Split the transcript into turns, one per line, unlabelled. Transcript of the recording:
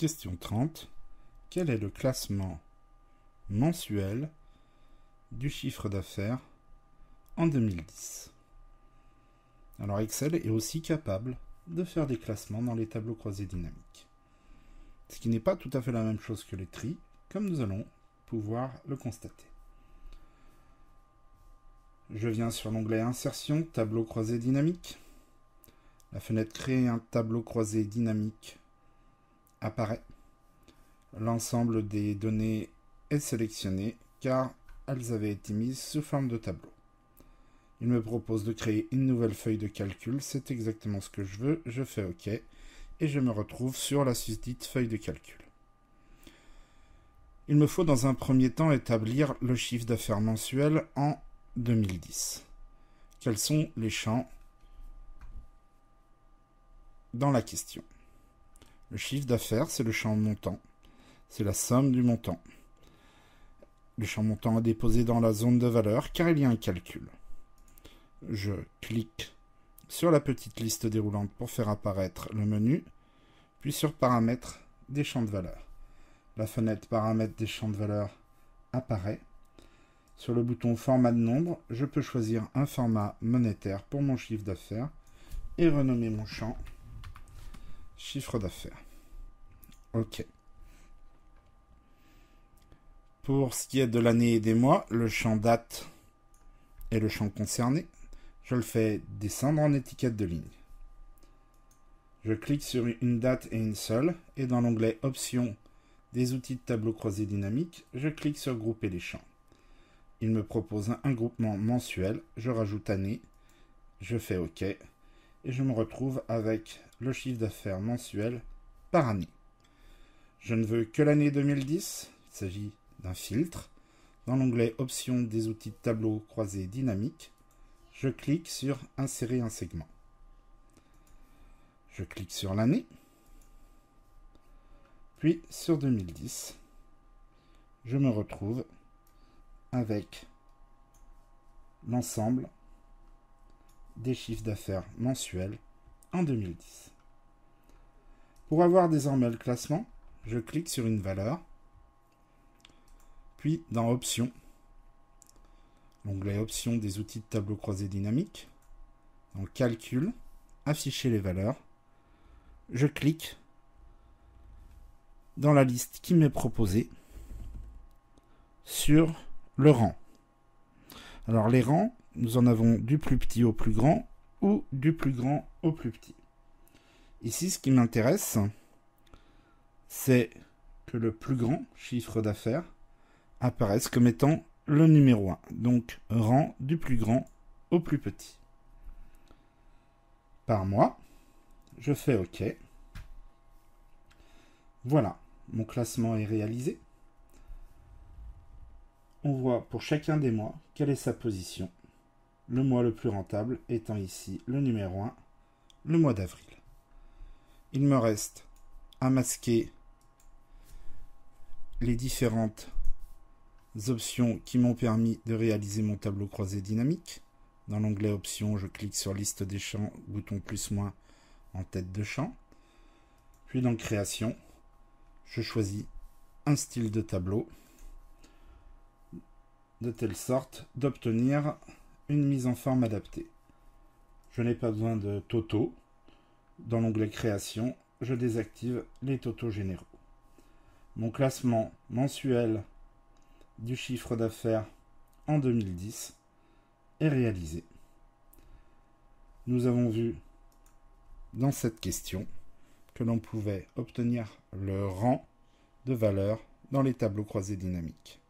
Question 30. Quel est le classement mensuel du chiffre d'affaires en 2010? Alors Excel est aussi capable de faire des classements dans les tableaux croisés dynamiques. Ce qui n'est pas tout à fait la même chose que les tris, comme nous allons pouvoir le constater. Je viens sur l'onglet Insertion, tableau croisé dynamique. La fenêtre Créer un tableau croisé dynamique apparaît. L'ensemble des données est sélectionné car elles avaient été mises sous forme de tableau. Il me propose de créer une nouvelle feuille de calcul, c'est exactement ce que je veux, je fais OK et je me retrouve sur la susdite feuille de calcul. Il me faut dans un premier temps établir le chiffre d'affaires mensuel en 2010. Quels sont les champs dans la question? Le chiffre d'affaires, c'est le champ montant. C'est la somme du montant. Le champ montant est déposé dans la zone de valeur car il y a un calcul. Je clique sur la petite liste déroulante pour faire apparaître le menu, puis sur Paramètres des champs de valeur. La fenêtre Paramètres des champs de valeur apparaît. Sur le bouton Format de nombre, je peux choisir un format monétaire pour mon chiffre d'affaires et renommer mon champ chiffre d'affaires. OK. Pour ce qui est de l'année et des mois, le champ date est le champ concerné. Je le fais descendre en étiquette de ligne. Je clique sur une date et une seule, et dans l'onglet Options des outils de tableau croisé dynamique, je clique sur Grouper les champs. Il me propose un groupement mensuel, je rajoute année, je fais OK, et je me retrouve avec le chiffre d'affaires mensuel par année. Je ne veux que l'année 2010, il s'agit d'un filtre. Dans l'onglet Options des outils de tableau croisé dynamique, je clique sur Insérer un segment. Je clique sur l'année, puis sur 2010. Je me retrouve avec l'ensemble des chiffres d'affaires mensuels en 2010. Pour avoir désormais le classement, je clique sur une valeur, puis dans Options, l'onglet Options des outils de tableau croisé dynamique, dans Calcul, Afficher les valeurs, je clique dans la liste qui m'est proposée sur le rang. Alors les rangs, nous en avons du plus petit au plus grand ou du plus grand au plus petit. Ici, ce qui m'intéresse, c'est que le plus grand chiffre d'affaires apparaisse comme étant le numéro 1. Donc, rang du plus grand au plus petit. Par mois, je fais OK. Voilà, mon classement est réalisé. On voit pour chacun des mois quelle est sa position. Le mois le plus rentable étant ici le numéro 1, le mois d'avril. Il me reste à masquer les différentes options qui m'ont permis de réaliser mon tableau croisé dynamique. Dans l'onglet Options, je clique sur Liste des champs, bouton plus/moins en tête de champ. Puis dans Création, je choisis un style de tableau de telle sorte d'obtenir une mise en forme adaptée. Je n'ai pas besoin de totaux. Dans l'onglet Création, je désactive les totaux généraux. Mon classement mensuel du chiffre d'affaires en 2010 est réalisé. Nous avons vu dans cette question que l'on pouvait obtenir le rang de valeur dans les tableaux croisés dynamiques.